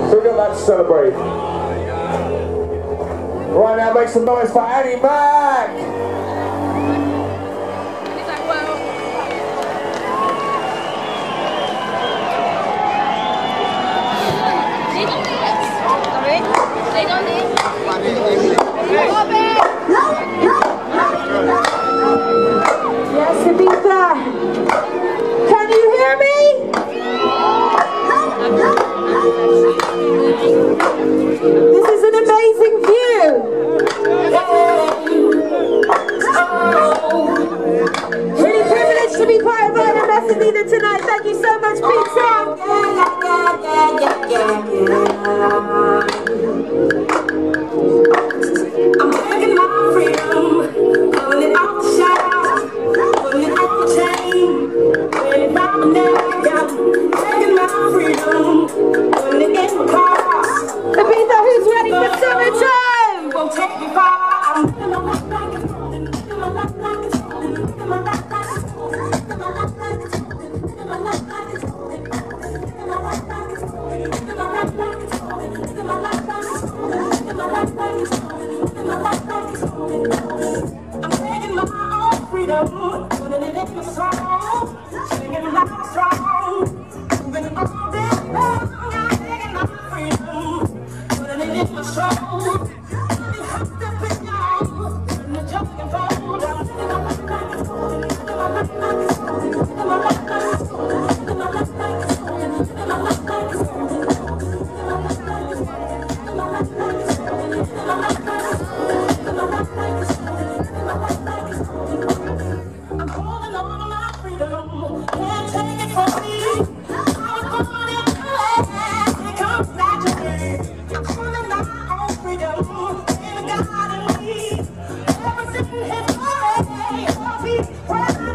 So we've got that to celebrate. Right now, make some noise for Annie Mac! Yes, Ibiza. Can you hear me? This is an amazing view. Really privileged to be part of Iron Pasadena tonight. Thank you so much, pizza. I'm taking my freedom, pulling it off the shelf, pulling it off the chain, putting it round my neck. Taking my freedom, putting it in my car. Ibiza, who's ready for summertime? Won't take me far. I'm living my life like it's golden, living my life like it's golden, living my life like it's golden, living my life like it's golden, living my life like it's golden, living my life like it's golden, living my life like it's golden, living my life like it's golden, living my life like it's golden, living my life like it's golden. I'm taking my own freedom, putting it in my soul, singing loud and strong, moving all day long. I'm taking my freedom, putting it in my soul. You have to be young, turn the junk and fold. I'm living my life like it's golden, living my life like it's golden, living my life like it's golden, living my life like it's golden, living my life like it's golden, living my life like it's golden, living my life like it's golden, living my life like it's golden, living my life like it's golden, living my life like it's golden. I'm holding on to my freedom, can't take it from me. I was born in LA, it comes naturally. I'm holding my own freedom, in God and me. Everything is okay, I'll be proud of